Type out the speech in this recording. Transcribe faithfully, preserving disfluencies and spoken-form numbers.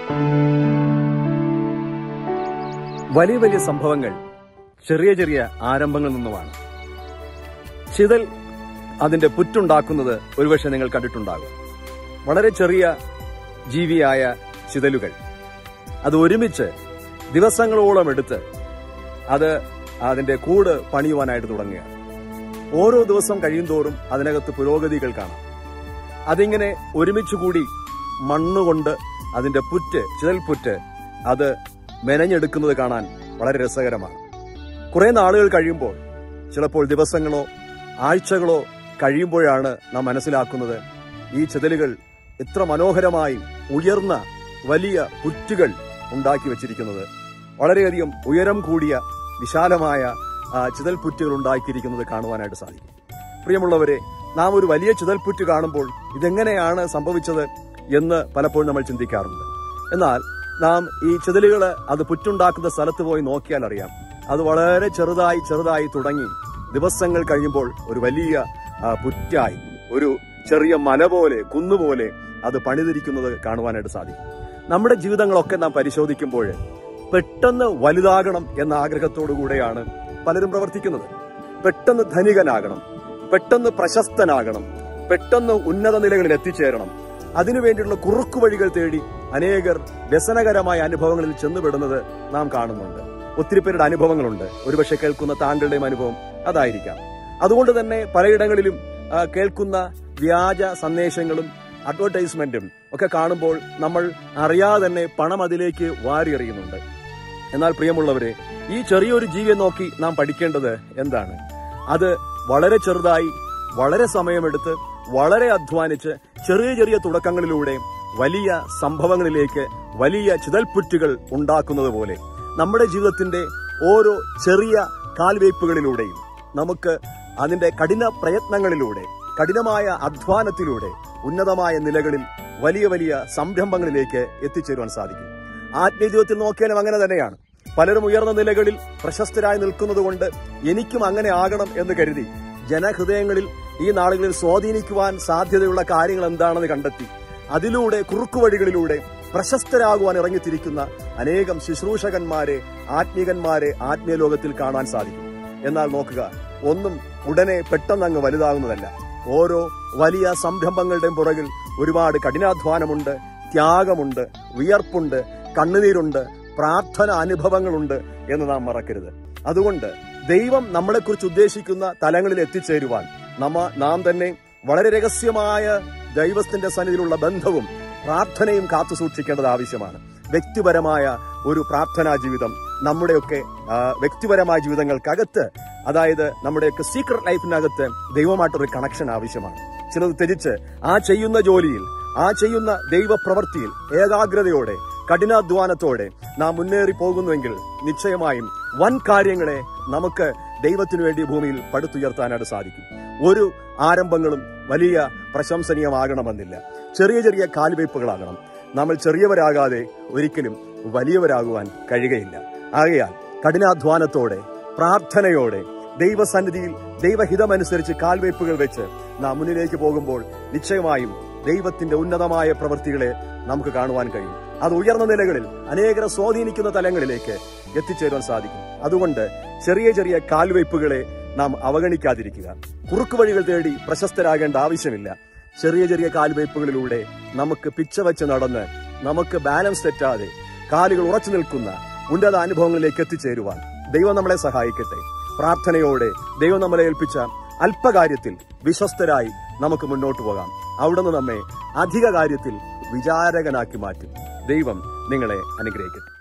വലിയ വലിയ സംഭവങ്ങൾ ചെറിയ ചെറിയ ആരംഭങ്ങളിൽ നിന്നുമാണ്. ചിതൽ അതിന്റെ പുറ്റുണ്ടാക്കുന്നത് ഒരുപക്ഷെ നിങ്ങൾ കണ്ടിട്ടുണ്ടാകും. വളരെ ചെറിയ ജീവിയായ ചിതലുകൾ അത് ഒരുമിച്ച് ദിവസങ്ങളോളം എടുത്ത് അത് അതിന്റെ കൂട് പണിയുവാനായിട്ട് തുടങ്ങുകയാണ്. ഓരോ ദിവസം കഴിയുന്തോറും അതിനകത്ത് പുരോഗതികൾ കാണാം. അതിങ്ങനെ ഒരുമിച്ച് കൂടി മണ്ണുകൊണ്ട് അതിന്റെ പുറ്റ്, ചിതൽ പുറ്റ് അത് മെനഞ്ഞെടുക്കുന്നത് കാണാൻ വളരെ രസകരമാണ്. കുറെ നാളുകൾ കഴിയുമ്പോൾ, ചിലപ്പോൾ ദിവസങ്ങളോ ആഴ്ചകളോ കഴിയുമ്പോഴാണ് നാം മനസ്സിലാക്കുന്നത് ഈ ചിതലുകൾ എത്ര മനോഹരമായി ഉയർന്ന വലിയ പുറ്റുകൾ ഉണ്ടാക്കി വച്ചിരിക്കുന്നത്. വളരെയധികം ഉയരം കൂടിയ വിശാലമായ ചിതൽ പുറ്റുകൾ ഉണ്ടാക്കിയിരിക്കുന്നത് കാണുവാനായിട്ട് സാധിക്കും. പ്രിയമുള്ളവരെ, നാം ഒരു വലിയ ചിതൽപുറ്റ് കാണുമ്പോൾ ഇതെങ്ങനെയാണ് സംഭവിച്ചത് എന്ന് പലപ്പോഴും നമ്മൾ ചിന്തിക്കാറുണ്ട്. എന്നാൽ നാം ഈ ചിതലുകൾ അത് പുറ്റുണ്ടാക്കുന്ന സ്ഥലത്ത് പോയി നോക്കിയാൽ അറിയാം, അത് വളരെ ചെറുതായി ചെറുതായി തുടങ്ങി ദിവസങ്ങൾ കഴിയുമ്പോൾ ഒരു വലിയ പുറ്റായി, ഒരു ചെറിയ മല പോലെ, കുന്നുപോലെ അത് പണിതിരിക്കുന്നത് കാണുവാനായിട്ട് സാധിക്കും. നമ്മുടെ ജീവിതങ്ങളൊക്കെ നാം പരിശോധിക്കുമ്പോൾ പെട്ടെന്ന് വലുതാകണം എന്ന ആഗ്രഹത്തോടു കൂടെയാണ് പലരും പ്രവർത്തിക്കുന്നത്. പെട്ടെന്ന് ധനികനാകണം, പെട്ടെന്ന് പ്രശസ്തനാകണം, പെട്ടെന്ന് ഉന്നത നിലകളിൽ എത്തിച്ചേരണം. അതിനുവേണ്ടിയുള്ള കുറുക്കു വഴികൾ തേടി അനേകർ വ്യസനകരമായ അനുഭവങ്ങളിൽ ചെന്നുപെടുന്നത് നാം കാണുന്നുണ്ട്. ഒത്തിരി പേരുടെ അനുഭവങ്ങളുണ്ട്. ഒരുപക്ഷെ കേൾക്കുന്ന താങ്കളുടെയും അനുഭവം അതായിരിക്കാം. അതുകൊണ്ട് തന്നെ പലയിടങ്ങളിലും കേൾക്കുന്ന വ്യാജ സന്ദേശങ്ങളും അഡ്വർടൈസ്മെന്റും ഒക്കെ കാണുമ്പോൾ നമ്മൾ അറിയാതെ തന്നെ പണം അതിലേക്ക് വാരിയെറിയുന്നുണ്ട്. എന്നാൽ പ്രിയമുള്ളവരെ, ഈ ചെറിയൊരു ജീവിയെ നോക്കി നാം പഠിക്കേണ്ടത് എന്താണ്? അത് വളരെ ചെറുതായി, വളരെ സമയമെടുത്ത്, വളരെ അധ്വാനിച്ച് ചെറിയ ചെറിയ തുടക്കങ്ങളിലൂടെ വലിയ സംഭവങ്ങളിലേക്ക് വലിയ ചിതൽപുറ്റുകൾ ഉണ്ടാക്കുന്നത് പോലെ നമ്മുടെ ജീവിതത്തിന്റെ ഓരോ ചെറിയ കാൽവയ്പുകളിലൂടെയും നമുക്ക് അതിന്റെ കഠിന പ്രയത്നങ്ങളിലൂടെ, കഠിനമായ അധ്വാനത്തിലൂടെ ഉന്നതമായ നിലകളിൽ വലിയ വലിയ സംരംഭങ്ങളിലേക്ക് എത്തിച്ചേരുവാൻ സാധിക്കും. ആത്മീയ ജീവിതത്തിൽ നോക്കിയാലും അങ്ങനെ തന്നെയാണ്. പലരും ഉയർന്ന നിലകളിൽ പ്രശസ്തരായി നിൽക്കുന്നത് കൊണ്ട് എനിക്കും അങ്ങനെ ആകണം എന്ന് കരുതി ജനഹൃദയങ്ങളിൽ ഈ നാളുകളിൽ സ്വാധീനിക്കുവാൻ സാധ്യതയുള്ള കാര്യങ്ങൾ എന്താണെന്ന് കണ്ടെത്തി അതിലൂടെ കുറുക്കുവഴികളിലൂടെ പ്രശസ്തരാകുവാൻ ഇറങ്ങിത്തിരിക്കുന്ന അനേകം ശുശ്രൂഷകന്മാരെ, ആത്മീകന്മാരെ ആത്മീയ ലോകത്തിൽ കാണാൻ സാധിക്കും. എന്നാൽ നോക്കുക, ഒന്നും ഉടനെ പെട്ടെന്ന് അങ്ങ് വലുതാകുന്നതല്ല. ഓരോ വലിയ സംരംഭങ്ങളുടെയും പുറകിൽ ഒരുപാട് കഠിനാധ്വാനമുണ്ട്, ത്യാഗമുണ്ട്, വിയർപ്പുണ്ട്, കണ്ണുനീരുണ്ട്, പ്രാർത്ഥന അനുഭവങ്ങളുണ്ട് എന്ന് നാം മറക്കരുത്. അതുകൊണ്ട് ദൈവം നമ്മളെക്കുറിച്ച് ഉദ്ദേശിക്കുന്ന തലങ്ങളിൽ എത്തിച്ചേരുവാൻ നമ്മ നാം തന്നെ വളരെ രഹസ്യമായ ദൈവത്തിന്റെ സന്നിധിയിലുള്ള ബന്ധവും പ്രാർത്ഥനയും കാത്തു സൂക്ഷിക്കേണ്ടത് ആവശ്യമാണ്. വ്യക്തിപരമായ ഒരു പ്രാർത്ഥനാ ജീവിതം നമ്മുടെയൊക്കെ വ്യക്തിപരമായ ജീവിതങ്ങൾക്കകത്ത്, അതായത് നമ്മുടെയൊക്കെ സീക്രട്ട് ലൈഫിനകത്ത് ദൈവമായിട്ടൊരു കണക്ഷൻ ആവശ്യമാണ്. ചിലത് ത്യജിച്ച് ആ ചെയ്യുന്ന ജോലിയിൽ, ആ ചെയ്യുന്ന ദൈവപ്രവൃത്തിയിൽ ഏകാഗ്രതയോടെ, കഠിനാധ്വാനത്തോടെ നാം മുന്നേറി പോകുന്നുവെങ്കിൽ നിശ്ചയമായും വൻ കാര്യങ്ങളെ നമുക്ക് ദൈവത്തിനു വേണ്ടി ഭൂമിയിൽ പടുത്തുയർത്താനായിട്ട് സാധിക്കും. ഒരു ആരംഭങ്ങളും വലിയ പ്രശംസനീയമാകണമെന്നില്ല. ചെറിയ ചെറിയ കാൽവയ്പുകളാകണം. നമ്മൾ ചെറിയവരാകാതെ ഒരിക്കലും വലിയവരാകുവാൻ കഴിയുകയില്ല. ആകയാൽ കഠിനാധ്വാനത്തോടെ, പ്രാർത്ഥനയോടെ, ദൈവസന്നിധിയിൽ ദൈവഹിതമനുസരിച്ച് കാൽവയ്പുകൾ വെച്ച് നാം മുന്നിലേക്ക് പോകുമ്പോൾ നിശ്ചയമായും ദൈവത്തിന്റെ ഉന്നതമായ പ്രവൃത്തികളെ നമുക്ക് കാണുവാൻ കഴിയും. അത് ഉയർന്ന നിലകളിൽ അനേകരെ സ്വാധീനിക്കുന്ന തലങ്ങളിലേക്ക് എത്തിച്ചേരുവാൻ സാധിക്കും. അതുകൊണ്ട് ചെറിയ ചെറിയ കാൽവയ്പുകളെ നാം അവഗണിക്കാതിരിക്കുക. കുറുക്കു വഴികൾ തേടി പ്രശസ്തരാകേണ്ട ആവശ്യമില്ല. ചെറിയ ചെറിയ കാൽവയ്പുകളിലൂടെ നമുക്ക് പിച്ചവച്ച് നടന്ന്, നമുക്ക് ബാലൻസ് തെറ്റാതെ കാലുകൾ ഉറച്ചു നിൽക്കുന്ന ഉന്നത അനുഭവങ്ങളിലേക്ക് എത്തിച്ചേരുവാൻ ദൈവം നമ്മളെ സഹായിക്കട്ടെ. പ്രാർത്ഥനയോടെ ദൈവം നമ്മളെ ഏൽപ്പിച്ച അല്പകാര്യത്തിൽ വിശ്വസ്തരായി നമുക്ക് മുന്നോട്ട് പോകാം. അവിടുന്ന് നമ്മെ അധിക കാര്യത്തിൽ വിചാരകനാക്കി മാറ്റും. ദൈവം നിങ്ങളെ അനുഗ്രഹിക്കട്ടെ.